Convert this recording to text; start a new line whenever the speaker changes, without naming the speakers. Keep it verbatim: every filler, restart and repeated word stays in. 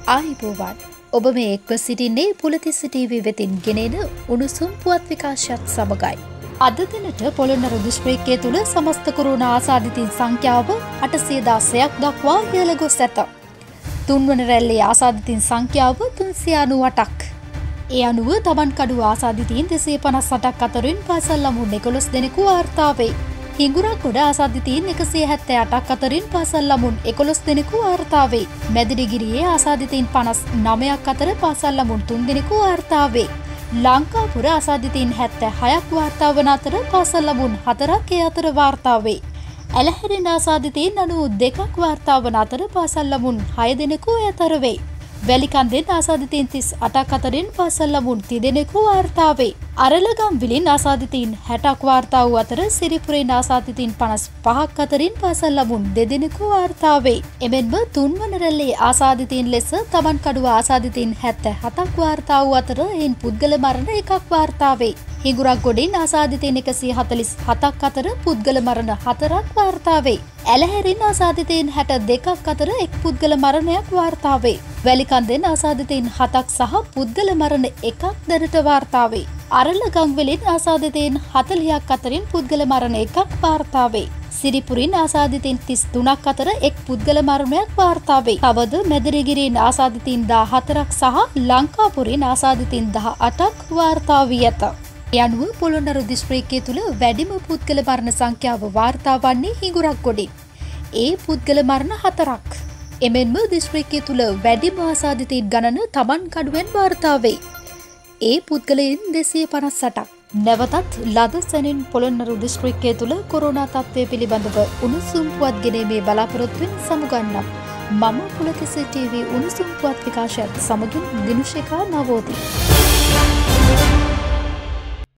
ආයිබෝවන් ඔබ මේ එක්ව සිටින්නේ පුලතිසි ටීවී වෙතින් ගෙනෙන උණුසුම් පුවත් විකාශයත් සමගයි. අද දිනට පොළොන්නරු දිස්ත්‍රික්කයේ තුල සමස්ත කොරෝනා ආසාදිතයින් සංඛ්‍යාව අටසිය දාසයක් දක්වා ඉහළ ගොස් ඇත. තුන්වන රැල්ලේ ආසාදිතයින් සංඛ්‍යාව තුන්සිය අනූඅටක්. ඒ අනුව තමන්කඩුව ආසාදිතයින් දෙසිය පනස් අටක් අතරින් පාසල් ළමුන් එකොළොස් දෙනෙකු වාර්තා වේ. හිඟුරක්ගොඩ ආසාදිතයින් එකසිය හැත්තෑ අටක් අතරින් පාසල් ළමුන් එකොළොස් දෙනෙකු වාර්තා වේ. මැදිරිගිරියේ ආසාදිතයින් පනස් නවයක් අතර පාසල් ළමුන් තුන් දෙනෙකු වාර්තා වේ. ලංකාපුර ආසාදිතයින් හැත්තෑ හයක් වාර්තා වන අතර පාසල් ළමුන් හතරක් ඒ අතර වාර්තා වේ. ඇලහැරෙන ආසාදිතයින් අනූදෙකක් වාර්තා වන අතර පාසල් ළමුන් හය දෙනෙකු ඒ අතර වේ. වැලිකන්දෙන් ආසාදිතයින් තිස් අටක් අතරින් පාසල් ළමුන් තිදෙනෙකු වාර්තා වේ. අරලගම්විලින් ආසාදිතයින් හැටක් වාර්තා වූ අතර සිරිපුරෙන් ආසාදිතයින් පනස් පහක් අතරින් පාසල් ළමුන් දෙදෙනෙකු වාර්තා වේ. එමෙන්ම තුන්වන රැල්ලේ ආසාදිතයින් ලෙස තමන්කඩුව ආසාදිතයින් හැත්තෑ හතක් වාර්තා වූ අතර එයින් පුද්ගල මරණ එකක් වාර්තා වේ. හිඟුරක්ගොඩින් ආසාදිතයින් එකසිය හතළිස් හතක් අතර පුද්ගල මරණ හතරක් වාර්තා වේ. ඇලහැරින් ආසාදිතයින් හැට දෙකක් අතර එක් පුද්ගල මරණයක් වාර්තා වේ. වැලිකන්දෙන් ආසාදිතයින් හතක් සහ පුද්ගල මරණ එකක් දැනට වාර්තා වේ. අරලගම්වෙලින් ආසාදිතයින් හතළිහක් අතරින් පුද්ගල මරණ එකක් වාර්තා වේ. සිරිපුරින් ආසාදිතයින් තිස් තුනක් අතර එක් පුද්ගල මරණයක් වාර්තා වේ. තවද මැදිරිගිරින් ආසාදිතයින් දාහතරක් සහ ලංකාපුරින් ආසාදිතයින් දහඅටක් වාර්තා වී ඇත. ඒ අනුව පොළොන්නරු දිස්ත්‍රික්කය තුළ වැඩිම පුද්ගල මරණ සංඛ්‍යාව වාර්තා වන්නේ හිඟුරක්ගොඩින්. ඒ පුද්ගල මරණ හතරක්. එමෙන්ම දිස්ත්‍රික්කය තුළ වැඩිම ආසාදිතයින් ගණන තමන්කඩුවෙන් වාර්තා වේ. ඒ පුද්ගලයන් දෙසිය පනස් අටක්. නැවතත් ලද සැනින් පොළොන්නරු දිස්ත්‍රික්කය තුළ කොරෝනා තත්ත්වය පිළිබඳව උණුසුම් පුවත් ගෙනීමේ බලාපොරොත්තුවෙන් සමුගන්නම්. මම පුලතිසි ටීවී උණුසුම් පුවත් විකාශයත් සමගින් දිනුෂිකා නවෝදී.